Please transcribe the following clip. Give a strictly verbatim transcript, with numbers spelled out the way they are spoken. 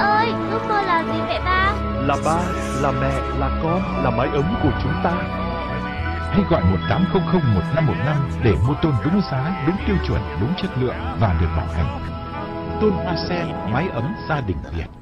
ơi, ước mơ là gì vậy ba? Là ba, là mẹ, là con, là mái ấm của chúng ta. Hãy gọi một tám không không một năm một năm để mua tôn đúng giá, đúng tiêu chuẩn, đúng chất lượng và được bảo hành. Tôn hoa sen, mái ấm gia đình Việt.